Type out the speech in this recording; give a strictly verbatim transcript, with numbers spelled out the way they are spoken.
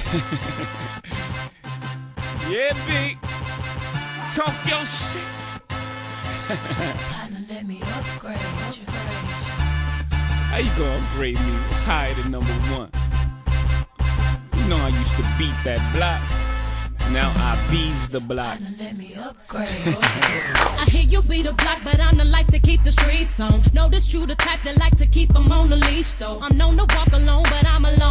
Yeah, B. Talk your shit. Partner, let me upgrade you. How you gonna upgrade me? It's higher than number one. You know I used to beat that block. Now I bees the block. Partner, let me upgrade I hear you be the block, but I'm the life to keep the streets on. Know this true, the type that like to keep them on the leash, though. I'm known to walk alone, but I'm alone